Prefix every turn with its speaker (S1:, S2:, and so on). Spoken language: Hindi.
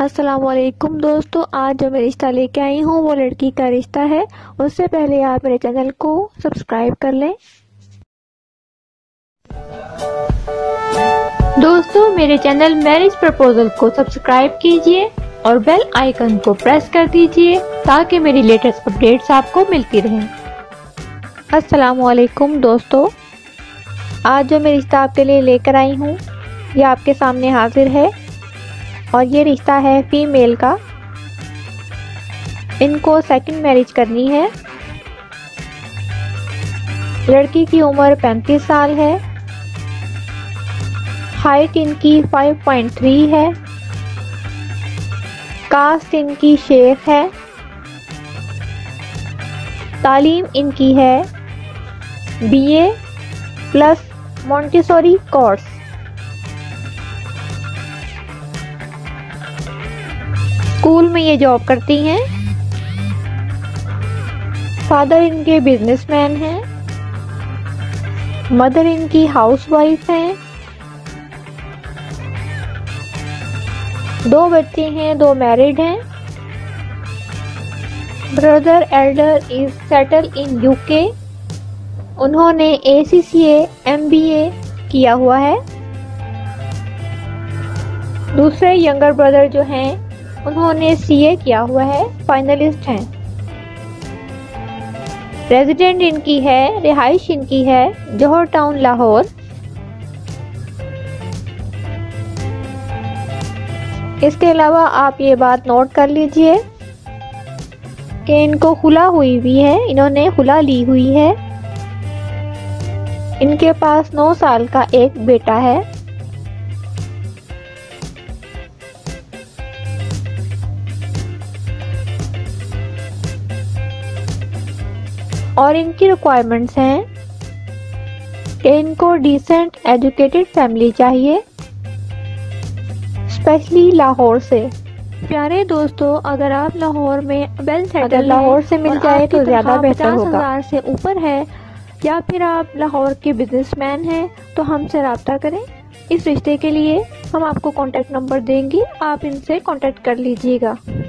S1: अस्सलामुअलैकुम दोस्तों, आज जो मैं रिश्ता लेके आई हूँ वो लड़की का रिश्ता है। उससे पहले आप मेरे चैनल को सब्सक्राइब कर लें। दोस्तों, मेरे चैनल मैरिज प्रपोजल को सब्सक्राइब कीजिए और बेल आइकन को प्रेस कर दीजिए ताकि मेरी लेटेस्ट अपडेट्स आपको मिलती रहें। अस्सलामुअलैकुम दोस्तों, आज जो मैं रिश्ता आपके लिए लेकर आई हूँ ये आपके सामने हाजिर है और ये रिश्ता है फीमेल का। इनको सेकंड मैरिज करनी है। लड़की की उम्र 35 साल है। हाइट इनकी 5.3 है। कास्ट इनकी शेख है। तालीम इनकी है BA plus Montessori course. School में ये जॉब करती हैं। फादर इनके बिजनेसमैन हैं। मदर इनकी हाउसवाइफ हैं। 2 बच्चे हैं, 2 मैरिड हैं। Brother elder is settle in UK। उन्होंने ACCA MBA किया हुआ है। दूसरे यंगर ब्रदर जो हैं उन्होंने CA किया हुआ है, फाइनलिस्ट हैं। रेजिडेंट इनकी है, रिहाइश इनकी है जौहर टाउन लाहौर। इसके अलावा आप ये बात नोट कर लीजिए कि इनको खुला हुई भी है, इन्होंने खुला ली हुई है। इनके पास 9 साल का एक बेटा है। और इनकी रिक्वायरमेंट्स हैं कि इनको डिसेंट एजुकेटेड फैमिली चाहिए, स्पेशली लाहौर से। प्यारे दोस्तों, अगर आप लाहौर में वेल सेटल लाहौर से मिल जाए तो ज़्यादा बेहतर होगा। 50,000 से ऊपर है या फिर आप लाहौर के बिजनेसमैन हैं तो हमसे रब्ता करें। इस रिश्ते के लिए हम आपको कॉन्टैक्ट नंबर देंगे, आप इनसे कॉन्टैक्ट कर लीजिएगा।